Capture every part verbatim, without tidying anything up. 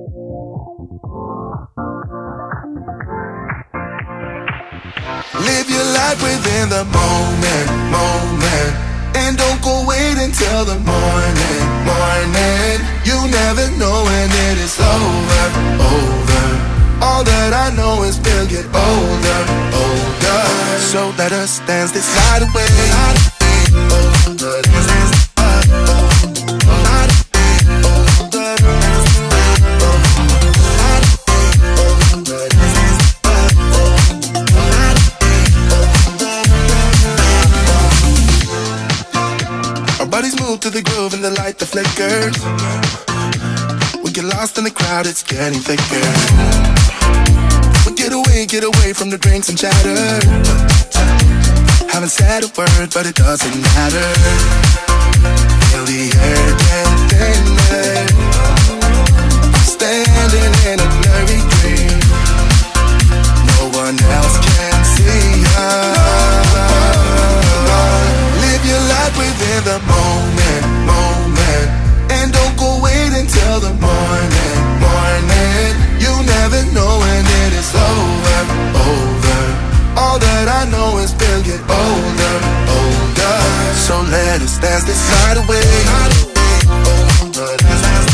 Live your life within the moment, moment, and don't go wait until the morning, morning. You never know when it is over, over. All that I know is we'll get older, older. So let us dance this night away. Older, dance, dance. Move to the groove and the light that flickers. We get lost in the crowd, it's getting thicker. We get away, get away from the drinks and chatter. Haven't said a word, but it doesn't matter. Feel the air get thinner. I'm standing in a blurry dream. No one else can see us. Live your life within the moment, moment, and don't go wait until the morning, morning. You never know when it is over, over. All that I know is we'll get older, older. So let us dance this night away. Older, dance, dance.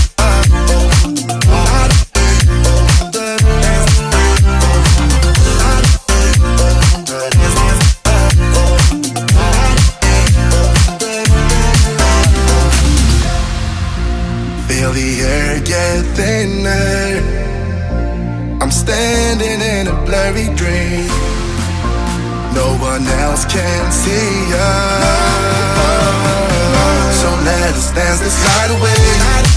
Feel the air get thinner. I'm standing in a blurry dream. No one else can see us. So let us dance this night away.